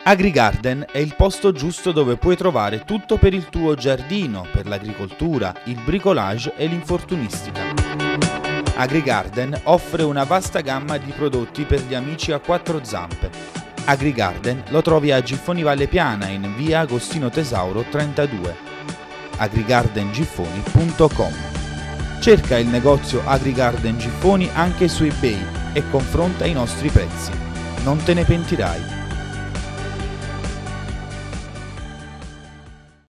AgriGarden è il posto giusto dove puoi trovare tutto per il tuo giardino, per l'agricoltura, il bricolage e l'infortunistica. AgriGarden offre una vasta gamma di prodotti per gli amici a quattro zampe. AgriGarden lo trovi a Giffoni Valle Piana in via Agostino Tesauro 32. agrigardengiffoni.com. Cerca il negozio AgriGarden Giffoni anche su eBay e confronta i nostri prezzi. Non te ne pentirai.